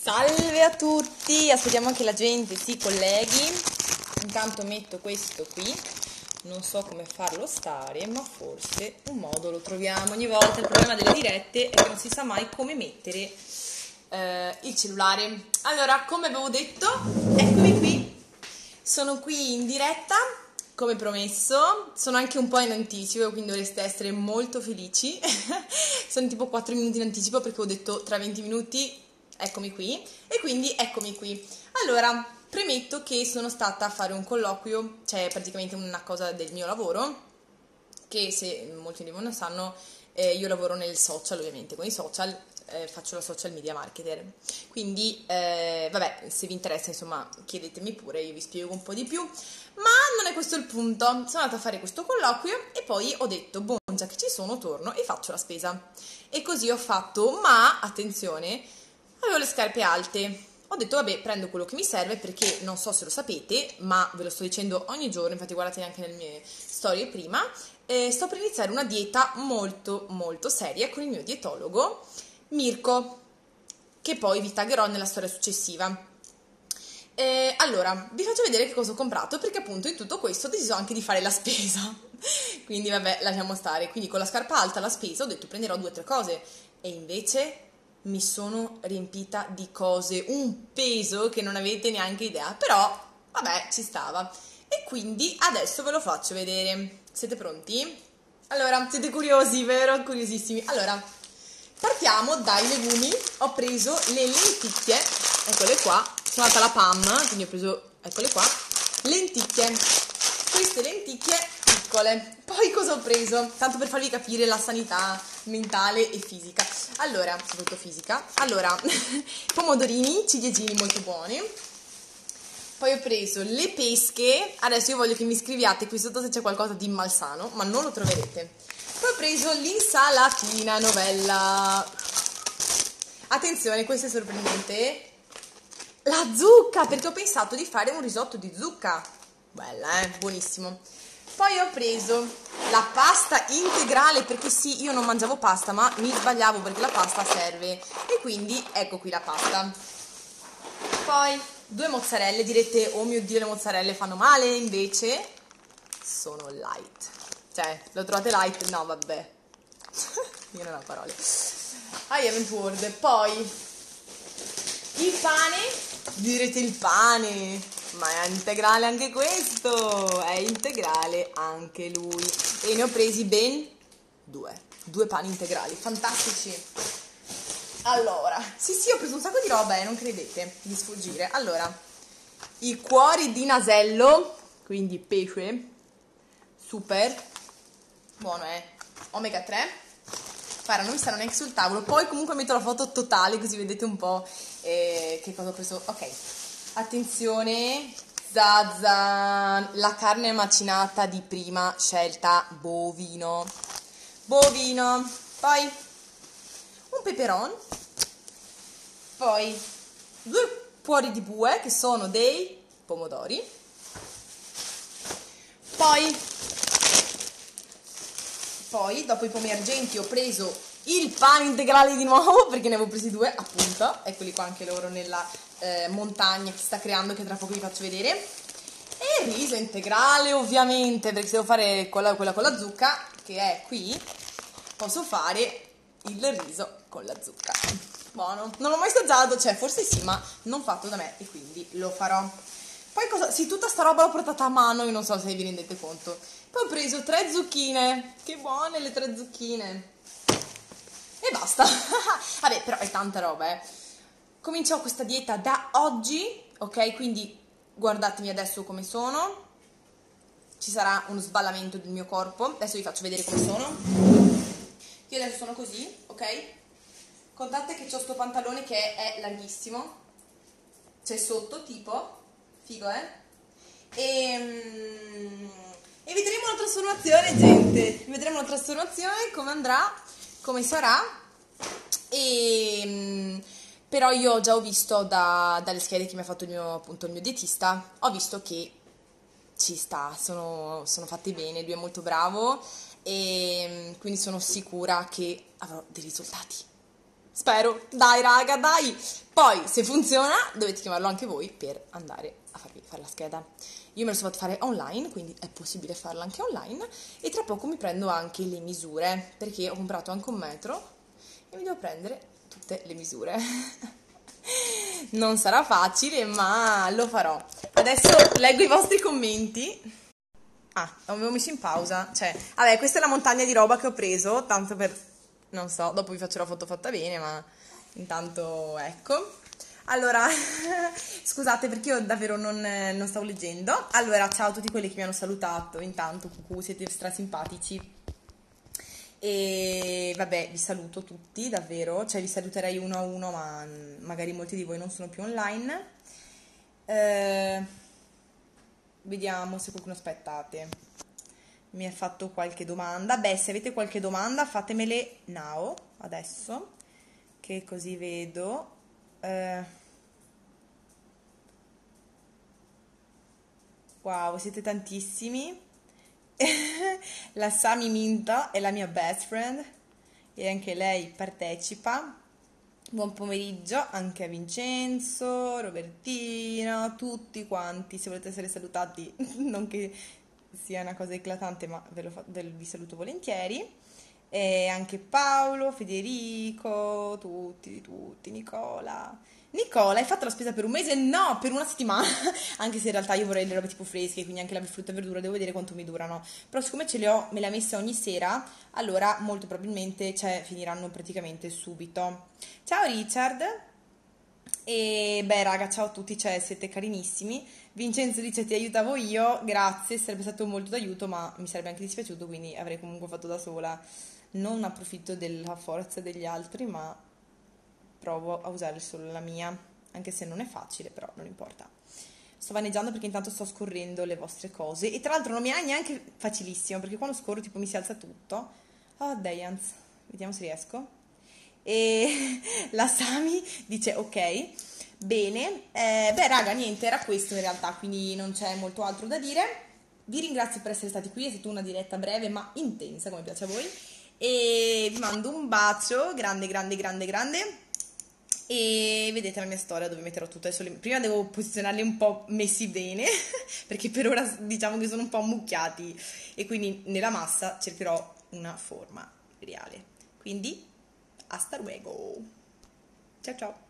Salve a tutti, aspettiamo che la gente si colleghi. Intanto metto questo qui, non so come farlo stare, ma forse un modo lo troviamo. Ogni volta il problema delle dirette è che non si sa mai come mettere il cellulare. Allora, come avevo detto, eccomi qui, sono qui in diretta, come promesso, sono anche un po' in anticipo, quindi dovreste essere molto felici. Sono tipo 4 minuti in anticipo perché ho detto tra 20 minuti eccomi qui, e quindi eccomi qui. Allora, premetto che sono stata a fare un colloquio, cioè praticamente una cosa del mio lavoro, che se molti di voi non sanno, io lavoro nel social, ovviamente, con i social, faccio la social media marketer. Quindi, vabbè, se vi interessa, insomma, chiedetemi pure, io vi spiego un po' di più. Ma non è questo il punto. Sono andata a fare questo colloquio e poi ho detto, boh, già che ci sono, torno e faccio la spesa. E così ho fatto, ma, attenzione, avevo le scarpe alte. Ho detto, vabbè, prendo quello che mi serve perché non so se lo sapete, ma ve lo sto dicendo ogni giorno, infatti guardate anche nelle mie storie prima, sto per iniziare una dieta molto molto seria con il mio dietologo Mirko, che poi vi taggerò nella storia successiva. Allora, vi faccio vedere che cosa ho comprato perché appunto in tutto questo ho deciso anche di fare la spesa. Quindi vabbè, lasciamo stare. Quindi con la scarpa alta la spesa ho detto prenderò 2 o 3 cose e invece mi sono riempita di cose, un peso che non avete neanche idea, però vabbè, ci stava. E quindi adesso ve lo faccio vedere. Siete pronti? Allora, siete curiosi, vero? Curiosissimi. Allora, partiamo dai legumi. Ho preso le lenticchie, eccole qua. Sono andata alla PAM, quindi ho preso, eccole qua, lenticchie. Queste lenticchie piccole. Poi cosa ho preso? Tanto per farvi capire la sanità mentale e fisica. Allora, soprattutto fisica. Allora, pomodorini, ciliegini molto buoni. Poi ho preso le pesche. Adesso io voglio che mi scriviate qui sotto se c'è qualcosa di malsano, ma non lo troverete. Poi ho preso l'insalatina novella. Attenzione, questo è sorprendente. La zucca, perché ho pensato di fare un risotto di zucca. Bella, buonissimo. Poi ho preso la pasta integrale, perché sì, io non mangiavo pasta, ma mi sbagliavo perché la pasta serve. E quindi ecco qui la pasta. Poi 2 mozzarelle, direte, oh mio Dio, le mozzarelle fanno male, invece sono light. Cioè, lo trovate light? No, vabbè. Io non ho parole. I haven't word. Poi il pane, direte il pane, ma è integrale anche questo, è integrale anche lui. E ne ho presi ben 2 pani integrali, fantastici. Allora, sì, ho preso un sacco di roba, non credete di sfuggire. Allora, i cuori di nasello, quindi pesce, super, buono omega 3. Guarda, non mi stanno neanche sul tavolo. Poi comunque metto la foto totale così vedete un po' che cosa ho preso. Ok, attenzione, zazza, la carne macinata di prima scelta, bovino. Poi un peperon, poi 2 cuori di bue che sono dei pomodori, poi dopo i pomi argenti ho preso il pane integrale di nuovo perché ne avevo presi 2 appunto, eccoli qua anche loro nella montagna che si sta creando, che tra poco vi faccio vedere, e il riso integrale ovviamente, perché se devo fare quella con la zucca che è qui, posso fare il riso con la zucca. Buono, non l'ho mai assaggiato, cioè forse sì, ma non fatto da me e quindi lo farò. Poi cosa? Sì, tutta sta roba l'ho portata a mano, io non so se vi rendete conto. Poi ho preso 3 zucchine, che buone le 3 zucchine. E basta. Vabbè, però è tanta roba, Comincio questa dieta da oggi, ok? Quindi guardatemi adesso come sono. Ci sarà uno sballamento del mio corpo. Adesso vi faccio vedere come sono. Io adesso sono così, ok? Contate che ho sto pantalone che è larghissimo. C'è sotto, tipo. Figo, E vedremo la trasformazione, gente. Vedremo la trasformazione, come andrà, come sarà. Però io già ho visto dalle schede che mi ha fatto appunto il mio dietista, ho visto che ci sta, sono fatti bene, lui è molto bravo e quindi sono sicura che avrò dei risultati. Spero, dai raga, dai. Poi, se funziona, dovete chiamarlo anche voi per andare a farvi fare la scheda. Io me lo sono fatto fare online, quindi è possibile farla anche online. E tra poco mi prendo anche le misure, perché ho comprato anche un metro e mi devo prendere tutte le misure. Non sarà facile, ma lo farò. Adesso leggo i vostri commenti. Ah, l'avevo messo in pausa. Cioè, vabbè, questa è la montagna di roba che ho preso, tanto per, non so, dopo vi faccio la foto fatta bene, ma intanto ecco. Allora, scusate perché io davvero non stavo leggendo. Allora, ciao a tutti quelli che mi hanno salutato, intanto, cucù, siete strasimpatici. E vabbè, vi saluto tutti, davvero, cioè vi saluterei uno a uno, ma magari molti di voi non sono più online. Eh, Vediamo se qualcuno, aspettate, mi ha fatto qualche domanda. Beh, se avete qualche domanda fatemele now, adesso, che così vedo. Eh, wow, siete tantissimi. La Sami Minta è la mia best friend e anche lei partecipa. Buon pomeriggio anche a Vincenzo, Robertino, tutti quanti. Se volete essere salutati, non che sia una cosa eclatante, ma vi saluto volentieri. E anche Paolo, Federico, tutti, Nicola. Nicola, hai fatto la spesa per un mese? No, per una settimana. Anche se in realtà io vorrei le robe tipo fresche, quindi anche la frutta e verdura, devo vedere quanto mi durano. Però siccome ce le ho, me le ha messe ogni sera, allora molto probabilmente, cioè, finiranno praticamente subito. Ciao Richard. E beh raga, ciao a tutti, cioè, siete carinissimi. Vincenzo dice ti aiutavo io, grazie, sarebbe stato molto d'aiuto, ma mi sarebbe anche dispiaciuto, quindi avrei comunque fatto da sola. Non approfitto della forza degli altri, ma provo a usare solo la mia, anche se non è facile, però non importa. Sto vaneggiando perché intanto sto scorrendo le vostre cose e tra l'altro non mi è neanche facilissimo perché quando scorro tipo mi si alza tutto. Oh, Dayans, vediamo se riesco. E la Sami dice ok, bene. Beh raga, niente, era questo in realtà, quindi non c'è molto altro da dire. Vi ringrazio per essere stati qui, è stata una diretta breve ma intensa come piace a voi e vi mando un bacio grande grande grande grande e vedete la mia storia dove metterò tutto adesso prima devo posizionarli un po' messi bene perché per ora diciamo che sono un po' ammucchiati e quindi nella massa cercherò una forma reale, quindi hasta luego, ciao ciao.